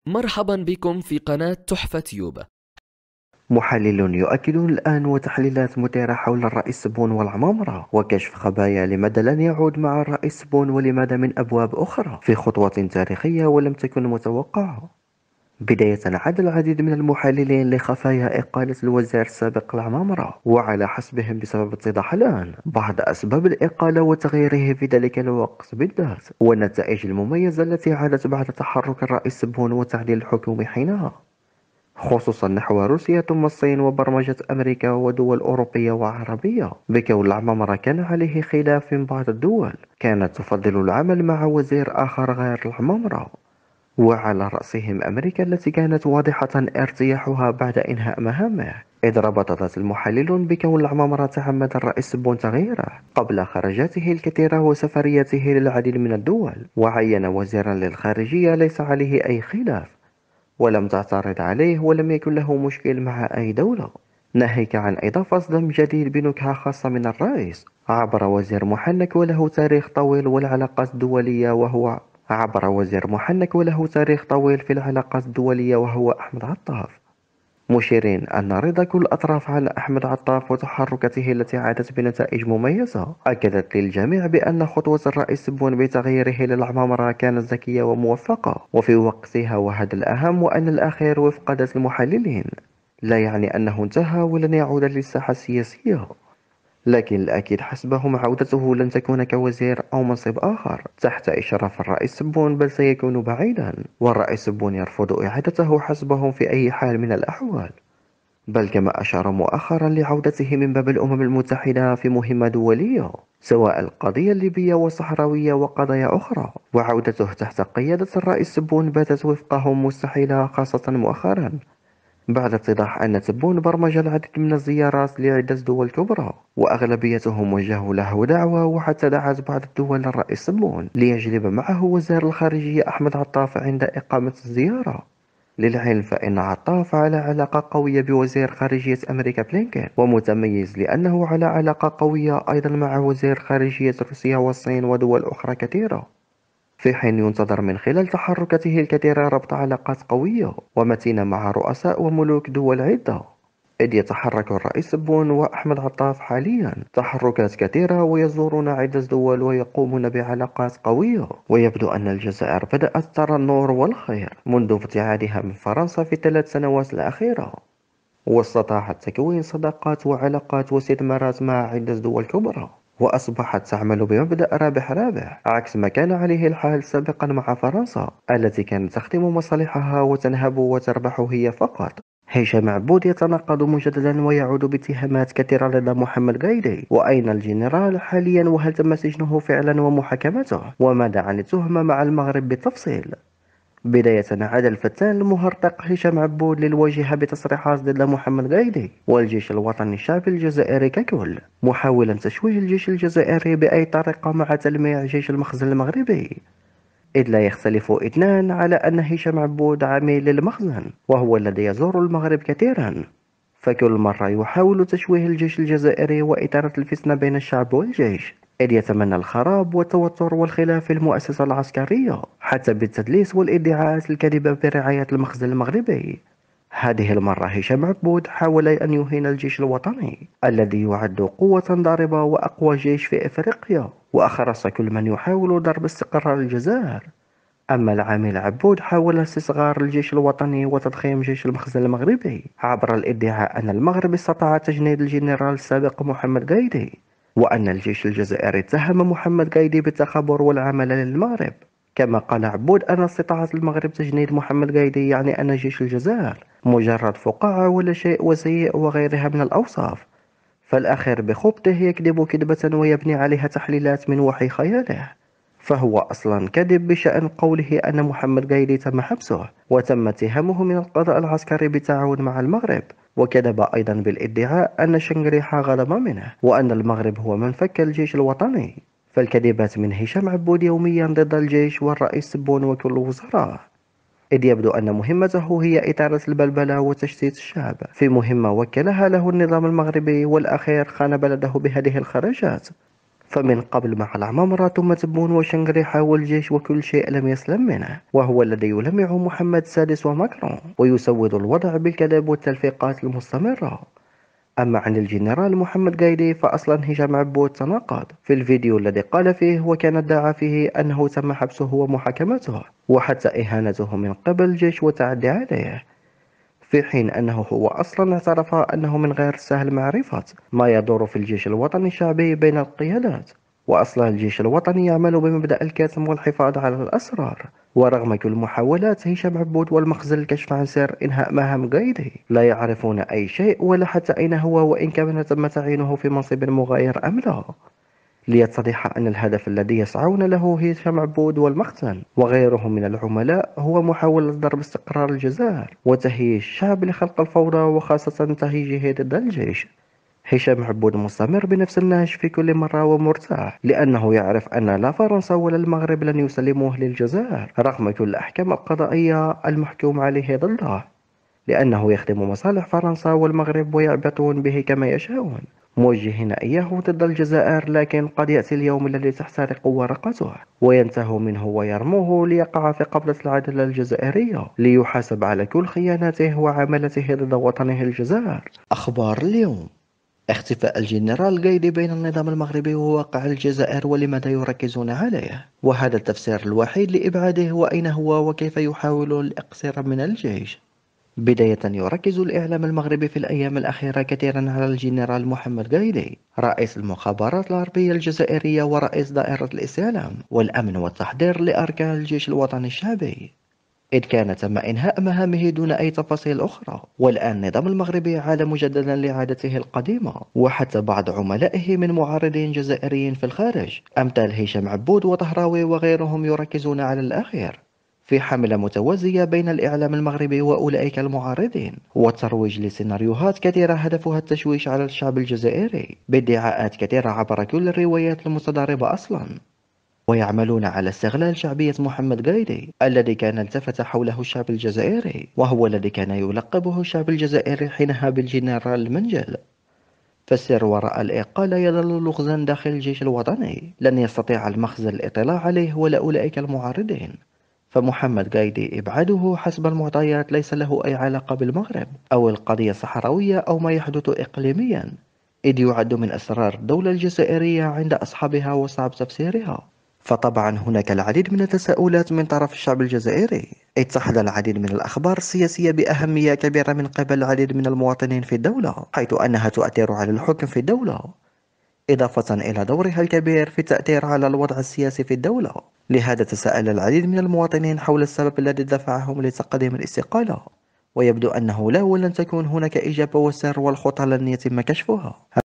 مرحبا بكم في قناة تحفة تيوب. محللون يؤكدون الآن وتحليلات مثيرة حول الرئيس تبون والعمامرة وكشف خبايا لماذا لن يعود مع الرئيس تبون ولماذا من أبواب أخرى في خطوة تاريخية ولم تكن متوقعة. بداية عاد العديد من المحللين لخفايا إقالة الوزير السابق العمامرة، وعلى حسبهم بسبب اتضاح الآن بعض أسباب الإقالة وتغييره في ذلك الوقت بالذات والنتائج المميزة التي عادت بعد تحرك الرئيس تبون وتعديل الحكومة حينها، خصوصا نحو روسيا ثم الصين وبرمجة أمريكا ودول أوروبية وعربية. بكون العمامرة كان عليه خلاف من بعض الدول كانت تفضل العمل مع وزير آخر غير العمامرة، وعلى رأسهم أمريكا التي كانت واضحة ارتياحها بعد إنهاء مهامه. إذ ربط ذات المحللون بكون العمامرة تعمد الرئيس بون تغييره قبل خرجاته الكثيرة وسفرياته للعديد من الدول، وعين وزيرا للخارجية ليس عليه أي خلاف ولم تعترض عليه ولم يكن له مشكل مع أي دولة، ناهيك عن إضافة صدام جديد بنكهة خاصة من الرئيس عبر وزير محنك وله تاريخ طويل والعلاقات الدولية وهو في العلاقات الدولية وهو أحمد عطاف، مشيرين أن رضا كل الأطراف على أحمد عطاف وتحركاته التي عادت بنتائج مميزة أكدت للجميع بأن خطوة الرئيس تبون بتغييره للعمامرة كانت ذكية وموفقة وفي وقتها، وهذا الأهم، وأن الأخير وفق ذات المحللين لا يعني أنه انتهى ولن يعود للساحة السياسية، لكن الأكيد حسبهم عودته لن تكون كوزير أو منصب آخر تحت إشراف الرئيس تبون، بل سيكون بعيدا، والرئيس تبون يرفض إعادته حسبهم في أي حال من الأحوال، بل كما أشار مؤخرا لعودته من باب الأمم المتحدة في مهمة دولية سواء القضية الليبية والصحراوية وقضايا أخرى، وعودته تحت قيادة الرئيس تبون باتت وفقهم مستحيلة، خاصة مؤخرا بعد اتضاح أن تبون برمج العديد من الزيارات لعدة دول كبرى وأغلبيتهم وجهوا له دعوة، وحتى دعت بعض الدول الرئيس تبون ليجلب معه وزير الخارجية أحمد عطاف عند إقامة الزيارة. للعلم فإن عطاف على علاقة قوية بوزير خارجية أمريكا بلينكين، ومتميز لأنه على علاقة قوية أيضا مع وزير خارجية روسيا والصين ودول أخرى كثيرة، في حين ينتظر من خلال تحركاته الكثيرة ربط علاقات قوية ومتينة مع رؤساء وملوك دول عدة. إذ يتحرك الرئيس بون وأحمد عطاف حاليا تحركات كثيرة ويزورون عدة دول ويقومون بعلاقات قوية، ويبدو أن الجزائر بدأت ترى النور والخير منذ ابتعادها من فرنسا في ال3 سنوات الأخيرة، واستطاعت تكوين صداقات وعلاقات واستثمارات مع عدة دول كبرى، وأصبحت تعمل بمبدأ رابح رابح عكس ما كان عليه الحال سابقا مع فرنسا التي كانت تخدم مصالحها وتنهب وتربح هي فقط. هشام عبود يتناقض مجددا ويعود باتهامات كثيرة لدى محمد قايدي، وأين الجنرال حاليا وهل تم سجنه فعلا ومحاكمته، وماذا عن التهمة مع المغرب بالتفصيل. بداية عاد الفتان المهرطق هشام عبود للواجهة بتصريحات ضد محمد قايدي والجيش الوطني الشعبي الجزائري ككل، محاولا تشويه الجيش الجزائري بأي طريقة مع تلميع جيش المخزن المغربي، إذ لا يختلف اثنان على أن هشام عبود عميل للمخزن وهو الذي يزور المغرب كثيرا، فكل مرة يحاول تشويه الجيش الجزائري وإثارة الفتنة بين الشعب والجيش، إذ يتمنى الخراب والتوتر والخلاف في المؤسسة العسكرية حتى بالتدليس والادعاءات الكاذبة برعاية المخزن المغربي. هذه المرة هشام عبود حاول أن يهين الجيش الوطني الذي يعد قوة ضاربة وأقوى جيش في إفريقيا، وأخرس كل من يحاول ضرب استقرار الجزائر. أما العامل عبود حاول استصغار الجيش الوطني وتضخيم جيش المخزن المغربي عبر الادعاء أن المغرب استطاع تجنيد الجنرال السابق محمد قايدي، وأن الجيش الجزائري اتهم محمد قايدي بالتخابر والعمل للمغرب. كما قال عبود أن استطاعة المغرب تجنيد محمد قايدي يعني أن جيش الجزائر مجرد فقاعة ولا شيء وسيء وغيرها من الأوصاف، فالأخير بخبطه يكذب كذبة ويبني عليها تحليلات من وحي خياله، فهو أصلا كذب بشأن قوله أن محمد قايدي تم حبسه وتم اتهامه من القضاء العسكري بالتعاون مع المغرب، وكذب أيضا بالادعاء أن شنقريحة غضب منه وأن المغرب هو من فك الجيش الوطني. فالكذبات من هشام عبود يوميا ضد الجيش والرئيس تبون وكل وزراه، إذ يبدو أن مهمته هي إثارة البلبلة وتشتيت الشعب في مهمة وكلها له النظام المغربي، والأخير خان بلده بهذه الخرجات. فمن قبل مع العمامرة ثم تبون وشنغريحة والجيش وكل شيء لم يسلم منه، وهو الذي يلمع محمد السادس وماكرون ويسود الوضع بالكذب والتلفيقات المستمرة. أما عن الجنرال محمد قايدي فأصلا هشام عبود تناقض في الفيديو الذي قال فيه وكان ادعى فيه أنه تم حبسه ومحاكمته وحتى إهانته من قبل الجيش والتعدي عليه، في حين أنه هو أصلا اعترف أنه من غير السهل معرفة ما يدور في الجيش الوطني الشعبي بين القيادات، وأصلا الجيش الوطني يعمل بمبدأ الكتم والحفاظ على الأسرار. ورغم كل محاولات هشام عبود والمخزن الكشف عن سر إنهاء مهام قايدي لا يعرفون أي شيء ولا حتى أين هو وإن كان تم تعيينه في منصب مغاير أم لا، ليتضح أن الهدف الذي يسعون له هشام عبود والمخزن وغيرهم من العملاء هو محاولة ضرب استقرار الجزائر وتهييج الشعب لخلق الفوضى وخاصة تهييجه ضد الجيش. هشام عبود مستمر بنفس النهج في كل مرة ومرتاح لأنه يعرف أن لا فرنسا ولا المغرب لن يسلموه للجزائر رغم كل الأحكام القضائية المحكوم عليه ضده، لأنه يخدم مصالح فرنسا والمغرب ويعبثون به كما يشاءون موجهين إياه ضد الجزائر. لكن قد يأتي اليوم الذي تحترق ورقته وينتهوا منه ويرموه ليقع في قبضة العدالة الجزائرية ليحاسب على كل خياناته وعملته ضد وطنه الجزائر. أخبار اليوم: اختفاء الجنرال قايدي بين النظام المغربي وواقع الجزائر ولماذا يركزون عليه، وهذا التفسير الوحيد لإبعاده وأين هو وكيف يحاول الاقتراب من الجيش. بداية، يركز الإعلام المغربي في الأيام الأخيرة كثيرا على الجنرال محمد قايدي رئيس المخابرات الغربية الجزائرية ورئيس دائرة الاستعلام والأمن والتحضير لأركان الجيش الوطني الشعبي، إذ كان تم إنهاء مهامه دون أي تفاصيل أخرى، والآن النظام المغربي عاد مجددا لعادته القديمة، وحتى بعض عملائه من معارضين جزائريين في الخارج أمثال هشام عبود وطهراوي وغيرهم يركزون على الأخير في حملة متوازية بين الإعلام المغربي وأولئك المعارضين والترويج لسيناريوهات كثيرة هدفها التشويش على الشعب الجزائري بادعاءات كثيرة عبر كل الروايات المتضاربة أصلا، ويعملون على استغلال شعبية محمد قايدي الذي كان التفت حوله الشعب الجزائري وهو الذي كان يلقبه الشعب الجزائري حينها بالجنرال المنجل. فالسر وراء الإقالة يظل لغزا داخل الجيش الوطني لن يستطيع المخزن الاطلاع عليه ولا أولئك المعارضين، فمحمد قايدي إبعاده حسب المعطيات ليس له أي علاقة بالمغرب أو القضية الصحراوية أو ما يحدث إقليميا، إذ يعد من أسرار الدولة الجزائرية عند أصحابها وصعب تفسيرها. فطبعا هناك العديد من التساؤلات من طرف الشعب الجزائري، اتخذ العديد من الأخبار السياسية بأهمية كبيرة من قبل العديد من المواطنين في الدولة حيث أنها تؤثر على الحكم في الدولة، إضافة إلى دورها الكبير في التأثير على الوضع السياسي في الدولة. لهذا تساءل العديد من المواطنين حول السبب الذي دفعهم لتقديم الاستقالة، ويبدو أنه لا ولن تكون هناك إجابة والسر والخطة لن يتم كشفها.